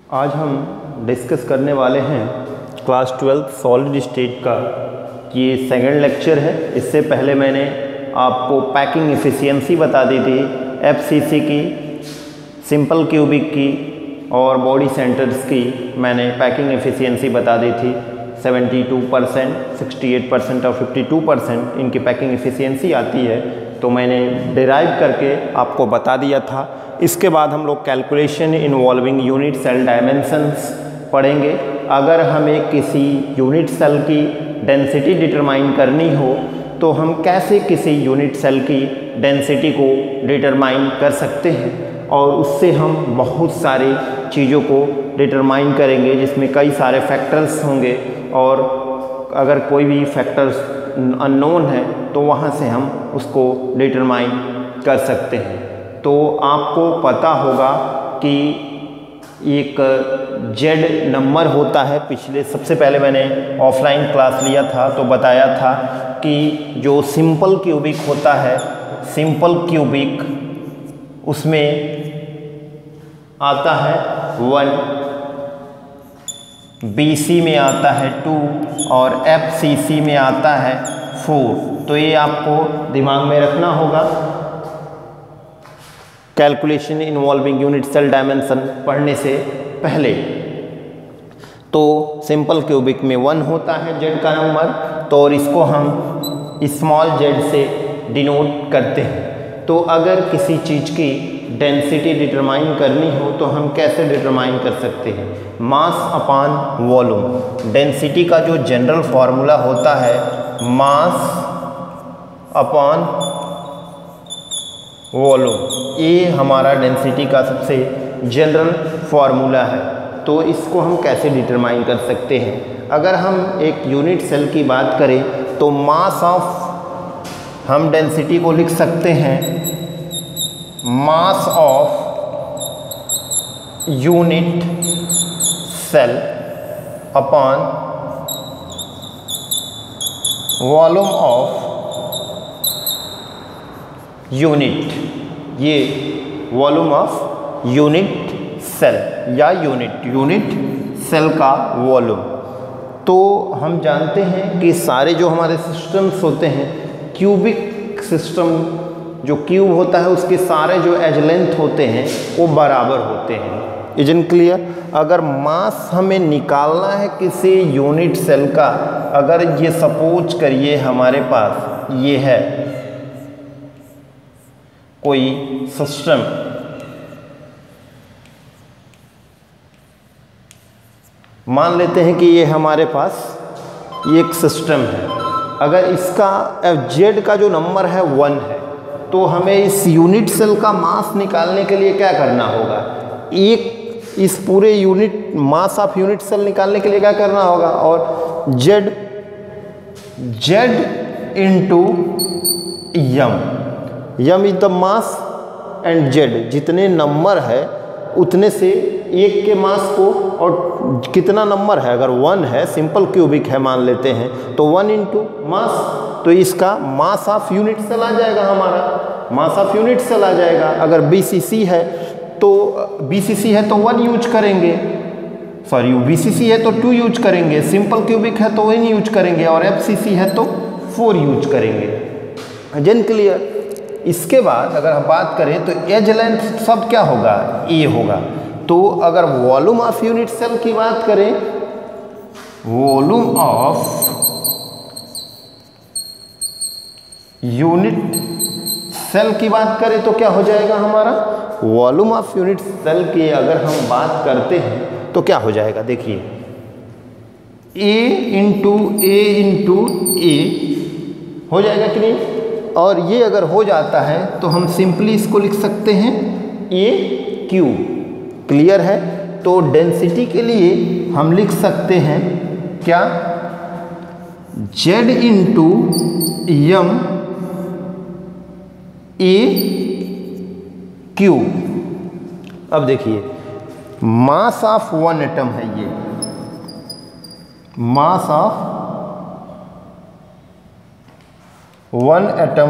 आज हम डिस्कस करने वाले हैं क्लास 12 सॉलिड स्टेट का। ये सेकंड लेक्चर है। इससे पहले मैंने आपको पैकिंग एफिशिएंसी बता दी थी, एफसीसी की, सिंपल क्यूबिक की और बॉडी सेंटर्स की मैंने पैकिंग एफिशिएंसी बता दी थी। 72%, 68% और 52% इनकी पैकिंग एफिशिएंसी आती है, तो मैंने डिराइव करके आपको बता दिया था। इसके बाद हम लोग calculation involving unit cell dimensions पढ़ेंगे। अगर हमें किसी यूनिट सेल की डेंसिटी डिटरमाइन करनी हो तो हम कैसे किसी यूनिट सेल की डेंसिटी को डिटरमाइन कर सकते हैं, और उससे हम बहुत सारी चीज़ों को डिटरमाइन करेंगे जिसमें कई सारे फैक्टर्स होंगे, और अगर कोई भी फैक्टर्स अननोन है तो वहाँ से हम उसको डिटरमाइन कर सकते हैं। तो आपको पता होगा कि एक जेड नंबर होता है। पिछले सबसे पहले मैंने ऑफलाइन क्लास लिया था तो बताया था कि जो सिंपल क्यूबिक होता है, सिंपल क्यूबिक उसमें आता है 1, बीसी में आता है 2 और एफसीसी में आता है 4। तो ये आपको दिमाग में रखना होगा। Calculation involving unit cell dimension पढ़ने से पहले तो सिंपल क्यूबिक में 1 होता है जेड का नंबर, तो और इसको हम स्मॉल जेड से डिनोट करते हैं। तो अगर किसी चीज़ की डेंसिटी डिटरमाइन करनी हो तो हम कैसे डिटरमाइन कर सकते हैं? Mass upon volume. डेंसिटी का जो जनरल फॉर्मूला होता है मास अपॉन वॉल्यूम, ये हमारा डेंसिटी का सबसे जनरल फॉर्मूला है। तो इसको हम कैसे डिटरमाइन कर सकते हैं? अगर हम एक यूनिट सेल की बात करें तो मास ऑफ, हम डेंसिटी को लिख सकते हैं mass of unit cell upon volume of unit. ये वॉल्यूम ऑफ यूनिट सेल या यूनिट सेल का वॉल्यूम। तो हम जानते हैं कि सारे जो हमारे सिस्टम्स होते हैं, क्यूबिक सिस्टम जो क्यूब होता है उसके सारे जो एज लेंथ होते हैं वो बराबर होते हैं। Isn't clear? अगर मास हमें निकालना है किसी यूनिट सेल का, अगर ये सपोज करिए हमारे पास ये है कोई सिस्टम, मान लेते हैं कि ये हमारे पास ये एक सिस्टम है। अगर इसका जेड का जो नंबर है 1 है, तो हमें इस यूनिट सेल का मास निकालने के लिए क्या करना होगा? इस पूरे unit mass of unit cell निकालने के लिए क्या करना होगा? और Z into M is the mass and Z, जितने नंबर है उतने से एक के मास को, और कितना नंबर है, अगर 1 है, सिंपल क्यूबिक है मान लेते हैं, तो 1 इंटू मास, तो इसका मास ऑफ यूनिट सेल आ जाएगा, हमारा मास ऑफ यूनिट सेल आ जाएगा। अगर बीसीसी है तो 1 यूज करेंगे, सॉरी बीसीसी है तो 2 यूज करेंगे, सिंपल क्यूबिक है तो 1 यूज करेंगे, और एफसीसी है तो 4 यूज करेंगे। जन क्लियर? इसके बाद अगर हम बात करें तो एज लेंथ सब क्या होगा? ए होगा। तो अगर वॉल्यूम ऑफ यूनिट सेल की बात करें, वॉल्यूम ऑफ यूनिट सेल की बात करें तो क्या हो जाएगा हमारा? वॉल्यूम ऑफ यूनिट सेल की अगर हम बात करते हैं तो क्या हो जाएगा? देखिए ए इंटू ए हो जाएगा कि नहीं? और ये अगर हो जाता है तो हम सिंपली इसको लिख सकते हैं ए क्यू। क्लियर है? तो डेंसिटी के लिए हम लिख सकते हैं क्या? Z into M a cube. अब देखिए मास ऑफ 1 एटम है, ये mass of 1 atom,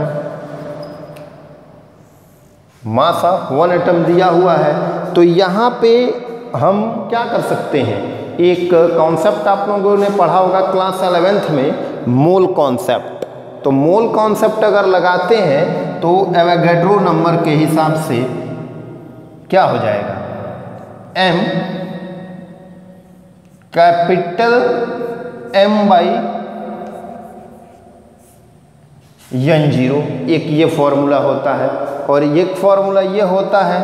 mass of 1 atom दिया हुआ है। तो यहाँ पे हम क्या कर सकते हैं, एक कॉन्सेप्ट आप लोगों ने पढ़ा होगा क्लास 11th में, मोल कॉन्सेप्ट। तो मोल कॉन्सेप्ट अगर लगाते हैं तो एवोगैड्रो नंबर के हिसाब से क्या हो जाएगा, m capital M by n0, एक ये फॉर्मूला होता है। और एक फॉर्मूला ये होता है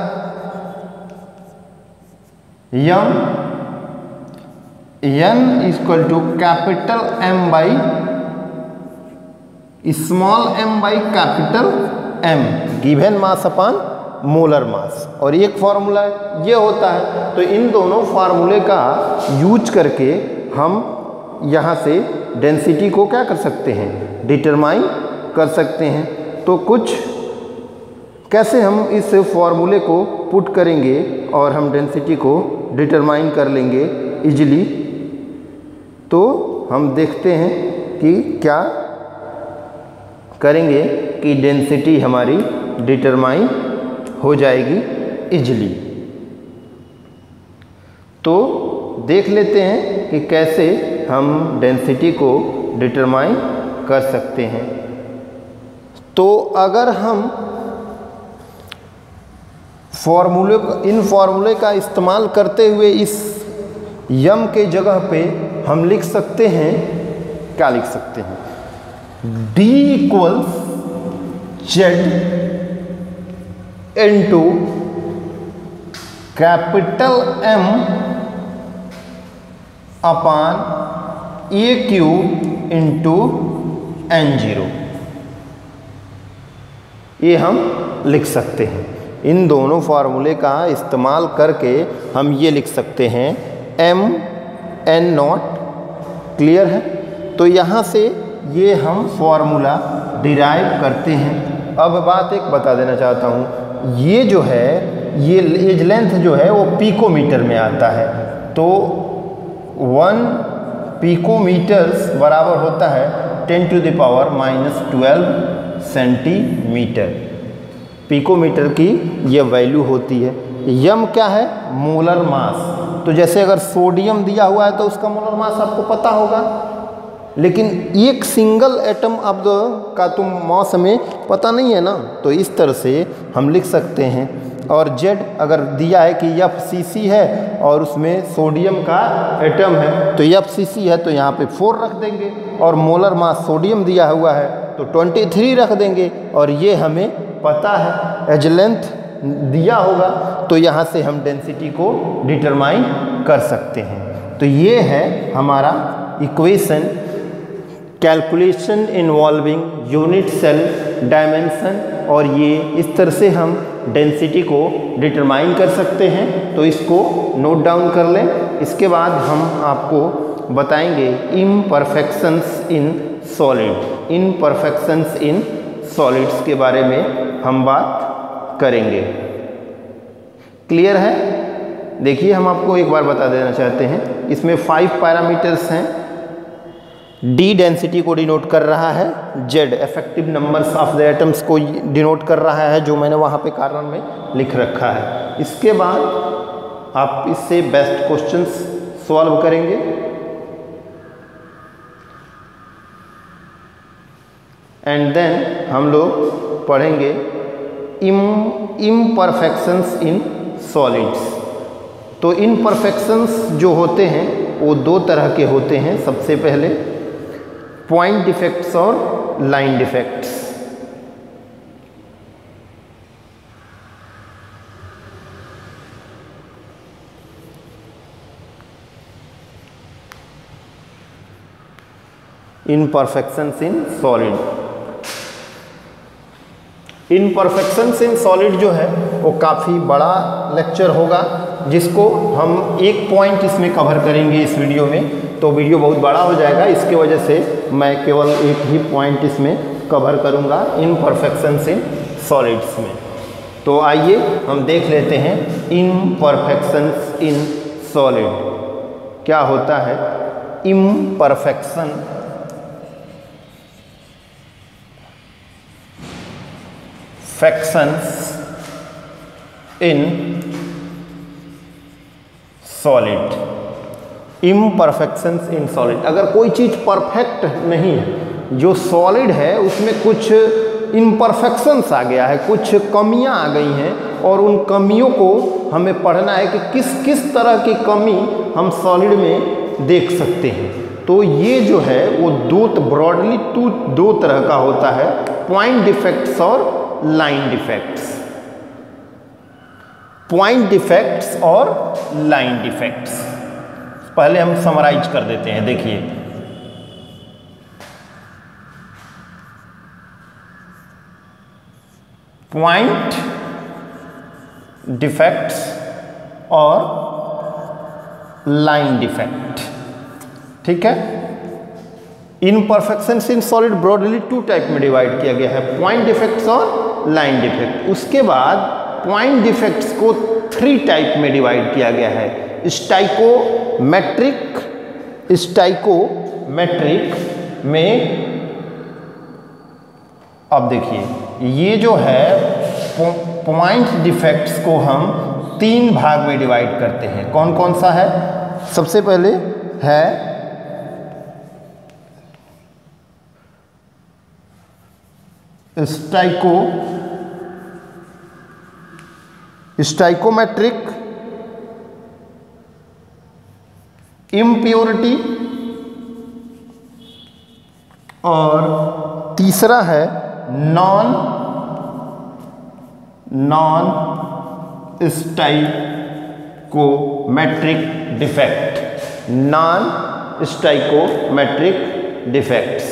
n equal to capital M by small m by capital M, given mass upon molar mass. और एक फॉर्मूला ये होता है। तो इन दोनों फार्मूले का यूज करके हम यहाँ से डेंसिटी को क्या कर सकते हैं, डिटरमाइन कर सकते हैं। तो कुछ कैसे हम इस फॉर्मूले को पुट करेंगे और हम डेंसिटी को डिटरमाइन कर लेंगे इजीली। तो हम देखते हैं कि क्या करेंगे कि डेंसिटी हमारी डिटरमाइन हो जाएगी इजीली। तो देख लेते हैं कि कैसे हम डेंसिटी को डिटरमाइन कर सकते हैं। तो अगर हम इन फॉर्मूले का इस्तेमाल करते हुए इस यम के जगह पे हम लिख सकते हैं, क्या लिख सकते हैं, D equals Z into capital M upon a cube into n0, ये हम लिख सकते हैं। इन दोनों फार्मूले का इस्तेमाल करके हम ये लिख सकते हैं m n नॉट, क्लियर है। तो यहाँ से ये हम फॉर्मूला डिराइव करते हैं। अब बात एक बता देना चाहता हूँ, ये जो है ये एज लेंथ जो है वो पिकोमीटर में आता है। तो 1 पिकोमीटर्स बराबर होता है 10⁻⁻12 सेंटीमीटर। पिकोमीटर की ये वैल्यू होती है। यम क्या है, मोलर मास। तो जैसे अगर सोडियम दिया हुआ है तो उसका मोलर मास आपको पता होगा, लेकिन एक सिंगल एटम अब का तुम मास में पता नहीं है ना। तो इस तरह से हम लिख सकते हैं। और Z अगर दिया है कि FCC है और उसमें सोडियम का एटम है तो FCC है, तो यहाँ पे 4 रख देंगे। और मोलर मास सोडियम दिया हुआ है तो 23 रख देंगे। और ये हमें पता है, एज लेंथ दिया होगा तो यहाँ से हम डेंसिटी को डिटरमाइन कर सकते हैं। तो ये है हमारा equation, calculation involving unit cell dimension. और ये इस तरह से हम डेंसिटी को डिटरमाइन कर सकते हैं। तो इसको नोट डाउन कर लें। इसके बाद हम आपको बताएंगे imperfections in solid, imperfections in solids के बारे में हम बात करेंगे। क्लियर है। देखिए हम आपको एक बार बता देना चाहते हैं, इसमें 5 पैरामीटर्स हैं। D डेंसिटी को डिनोट कर रहा है, Z effective numbers of the atoms को डिनोट कर रहा है, जो मैंने वहाँ पे कारण में लिख रखा है। इसके बाद आप इससे बेस्ट क्वेश्चंस सॉल्व करेंगे। एंड देन हम लोग पढ़ेंगे इम्परफेक्शंस इन सॉलिड्स। तो इम्परफेक्शंस जो होते हैं वो 2 तरह के होते हैं। सबसे पहले पॉइंट डिफेक्ट्स और line defects. Imperfections in solid. Imperfections in solid जो है वो काफ़ी बड़ा लेक्चर होगा, जिसको हम एक पॉइंट इसमें कवर करेंगे इस वीडियो में। तो वीडियो बहुत बड़ा हो जाएगा, इसके वजह से मैं केवल एक ही पॉइंट इसमें कवर करूंगा इम्परफेक्शंस इन सॉलिड्स में। तो आइए हम देख लेते हैं इम्परफेक्शंस इन सॉलिड क्या होता है। Imperfection in solid, imperfections in solid. अगर कोई चीज़ परफेक्ट नहीं है, जो सॉलिड है उसमें कुछ इम्परफेक्शंस आ गया है, कुछ कमियां आ गई हैं, और उन कमियों को हमें पढ़ना है कि किस किस तरह की कमी हम सॉलिड में देख सकते हैं। तो ये जो है वो ब्रॉडली दो तरह का होता है, पॉइंट डिफेक्ट्स और लाइन डिफेक्ट्स। पॉइंट डिफेक्ट्स और लाइन डिफेक्ट्स पहले हम समराइज कर देते हैं। देखिए, पॉइंट डिफेक्ट्स और लाइन डिफेक्ट, ठीक है। Imperfections in solid broadly two type में डिवाइड किया गया है, पॉइंट डिफेक्ट्स और लाइन डिफेक्ट। उसके बाद पॉइंट डिफेक्ट्स को 3 टाइप में डिवाइड किया गया है, स्टाइकोमेट्रिक में। अब देखिए, ये जो है पॉइंट डिफेक्ट्स को हम 3 भाग में डिवाइड करते हैं। कौन कौन सा है? सबसे पहले है स्टाइकोमेट्रिक इम्प्योरिटी, और तीसरा है non stoichiometric defect, non stoichiometric defects.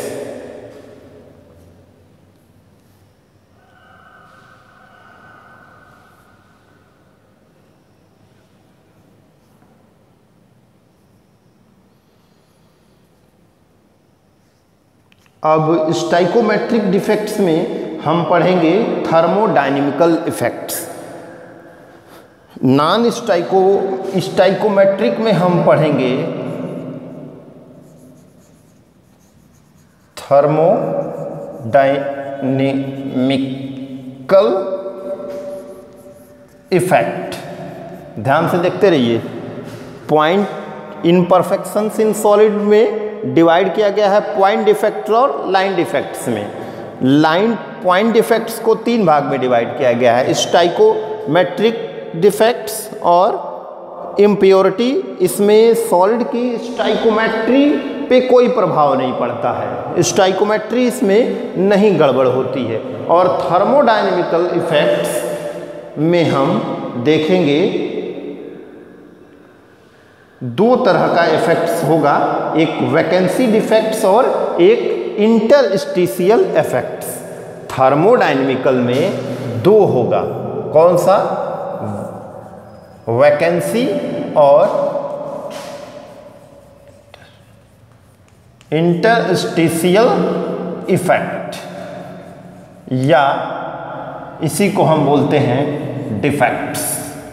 अब स्टाइकोमेट्रिक डिफेक्ट्स में हम पढ़ेंगे थर्मोडायनेमिकल इफेक्ट्स। नॉन स्टाइकोमेट्रिक में हम पढ़ेंगे थर्मोडायनेमिकल इफेक्ट। ध्यान से देखते रहिए। पॉइंट इनपरफेक्शंस इन सॉलिड में डिवाइड किया गया है पॉइंट डिफेक्ट और लाइन डिफेक्ट्स में। लाइन पॉइंट डिफेक्ट्स को 3 भाग में डिवाइड किया गया है, स्टाइकोमेट्रिक डिफेक्ट्स और इम्प्योरिटी। इसमें सॉलिड की स्टाइकोमेट्री पे कोई प्रभाव नहीं पड़ता है, स्टाइकोमेट्री इसमें नहीं गड़बड़ होती है। और थर्मोडायनेमिकल इफेक्ट्स में हम देखेंगे 2 तरह का इफेक्ट्स होगा, एक वैकेंसी डिफेक्ट्स और एक इंटरस्टिशियल इफेक्ट्स। थर्मोडायनेमिकल में 2 होगा, कौन सा? वैकेंसी और इंटरस्टिशियल इफेक्ट, या इसी को हम बोलते हैं डिफेक्ट्स।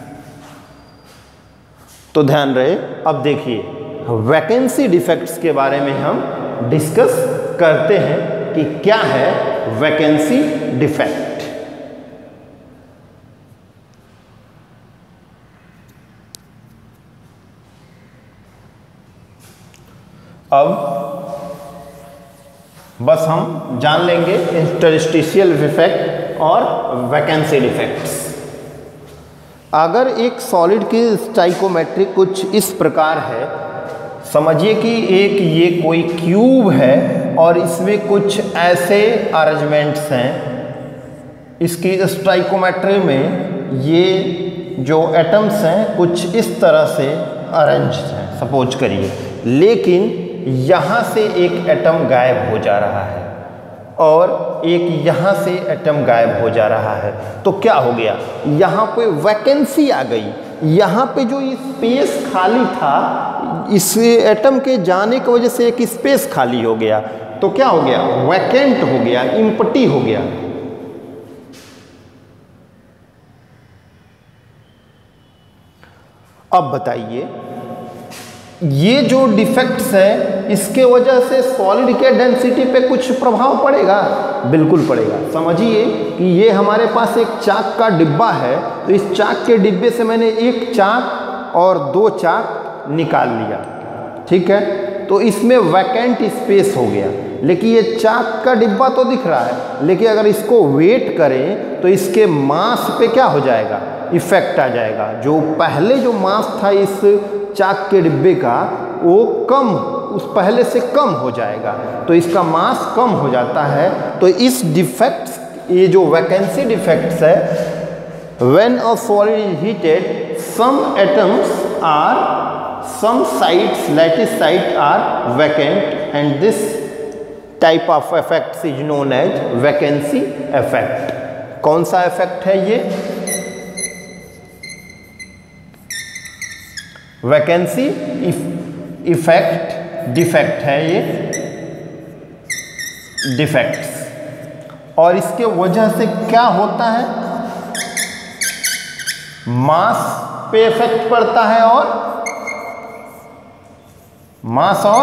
तो ध्यान रहे। अब देखिए, वैकेंसी डिफेक्ट्स के बारे में हम डिस्कस करते हैं कि क्या है वैकेंसी डिफेक्ट। अब बस हम जान लेंगे इंटरस्टिशियल इफेक्ट और वैकेंसी डिफेक्ट्स। अगर एक सॉलिड की स्टाइकोमेट्री कुछ इस प्रकार है, समझिए कि एक ये कोई क्यूब है और इसमें कुछ ऐसे अरेंजमेंट्स हैं। इसकी स्टाइकोमेट्री में ये जो एटम्स हैं कुछ इस तरह से अरेंज हैं, सपोज करिए, लेकिन यहाँ से एक एटम गायब हो जा रहा है और एक यहाँ से एटम गायब हो जा रहा है। तो क्या हो गया? यहाँ पे वैकेंसी आ गई। यहाँ पे जो स्पेस खाली था, इस एटम के जाने की वजह से एक स्पेस खाली हो गया। तो क्या हो गया? वैकेंट हो गया, इम्पटी हो गया। अब बताइए, ये जो डिफेक्ट्स है इसके वजह से सॉलिड के डेंसिटी पे कुछ प्रभाव पड़ेगा? बिल्कुल पड़ेगा। समझिए कि ये हमारे पास एक चाक का डिब्बा है, तो इस चाक के डिब्बे से मैंने एक चाक और 2 चाक निकाल लिया, ठीक है, तो इसमें वैकेंट स्पेस हो गया। लेकिन ये चाक का डिब्बा तो दिख रहा है, लेकिन अगर इसको वेट करें तो इसके मास पे क्या हो जाएगा, इफेक्ट आ जाएगा। जो पहले जो मास था इस चाक के डिब्बे का वो कम, उस पहले से कम हो जाएगा, तो इसका मास कम हो जाता है। तो इस डिफेक्ट्स, ये जो वैकेंसी डिफेक्ट्स है, when a solid is heated some atoms are, some sites, lattice site are vacant, and this type of effects is known as vacancy effect। कौन सा इफेक्ट है ये? वैकेंसी इफेक्ट, डिफेक्ट है ये, defects. और इसके वजह से क्या होता है, मास पे इफेक्ट पड़ता है और मास और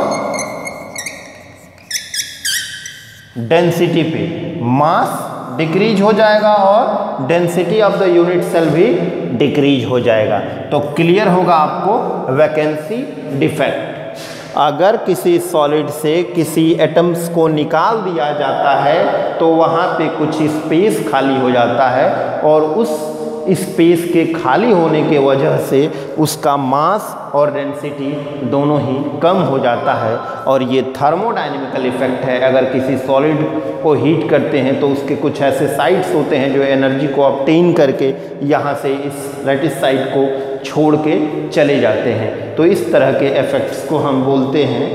डेंसिटी पे, मास डिक्रीज हो जाएगा और density of the unit cell भी डिक्रीज हो जाएगा। तो क्लियर होगा आपको वैकेंसी डिफेक्ट। अगर किसी सॉलिड से किसी एटम्स को निकाल दिया जाता है तो वहाँ पे कुछ स्पेस खाली हो जाता है, और उस स्पेस के खाली होने के वजह से उसका मास और डेंसिटी दोनों ही कम हो जाता है। और ये थर्मोडायनेमिकल इफेक्ट है। अगर किसी सॉलिड को हीट करते हैं तो उसके कुछ ऐसे साइड्स होते हैं जो एनर्जी को ऑब्टेन करके यहाँ से इस लैटिस साइड को छोड़ के चले जाते हैं। तो इस तरह के इफेक्ट्स को हम बोलते हैं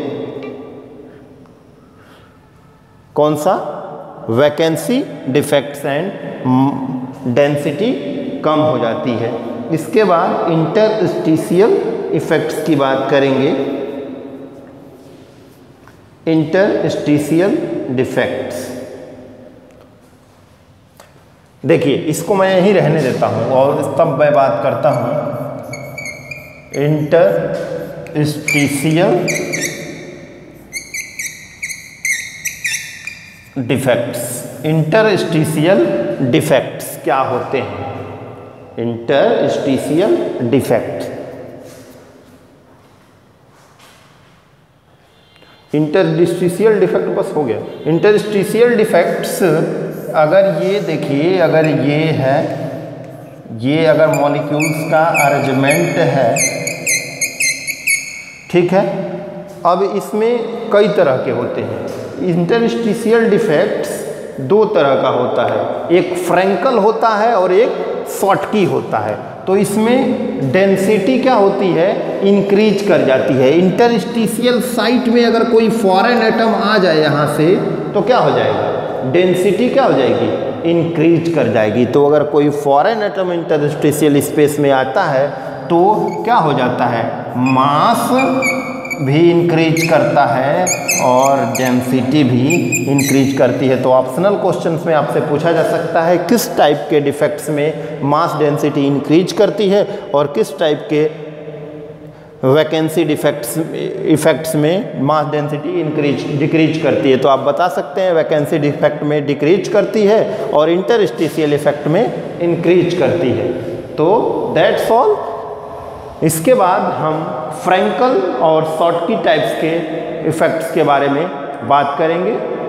कौन सा, वैकेंसी डिफेक्ट्स एंड डेंसिटी कम हो जाती है। इसके बाद इंटरस्टिशियल इफेक्ट्स की बात करेंगे। इंटरस्टिशियल डिफेक्ट्स, देखिए इसको मैं यहीं रहने देता हूं और तब मैं बात करता हूं इंटरस्टिशियल डिफेक्ट्स। इंटरस्टिशियल डिफेक्ट्स क्या होते हैं? इंटरस्टिशियल डिफेक्ट, इंटरस्टिशियल डिफेक्ट बस हो गया। इंटरस्टिशियल डिफेक्ट्स, अगर ये देखिए, अगर ये है, ये अगर मॉलिक्यूल्स का अरेंजमेंट है, ठीक है, अब इसमें कई तरह के होते हैं। इंटरस्टिशियल डिफेक्ट्स 2 तरह का होता है, एक फ्रैंकल होता है और एक शॉर्टकी होता है। तो इसमें डेंसिटी क्या होती है, इंक्रीज कर जाती है। इंटरस्टिशियल साइट में अगर कोई फॉरेन एटम आ जाए यहाँ से तो क्या हो जाएगा, डेंसिटी क्या हो जाएगी, इंक्रीज कर जाएगी। तो अगर कोई फॉरेन एटम इंटरस्टिशियल स्पेस में आता है तो क्या हो जाता है, मास भी इंक्रीज करता है और डेंसिटी भी इंक्रीज करती है। तो ऑप्शनल क्वेश्चंस में आपसे पूछा जा सकता है किस टाइप के डिफेक्ट्स में मास डेंसिटी इंक्रीज करती है और किस टाइप के वैकेंसी इफेक्ट्स में मास डेंसिटी डिक्रीज करती है। तो आप बता सकते हैं वैकेंसी डिफेक्ट में डिक्रीज करती है और इंटरस्टिशियल इफेक्ट में इंक्रीज करती है। तो दैट्स ऑल। इसके बाद हम फ्रैंकल और शॉर्टकी टाइप्स के इफेक्ट्स के बारे में बात करेंगे।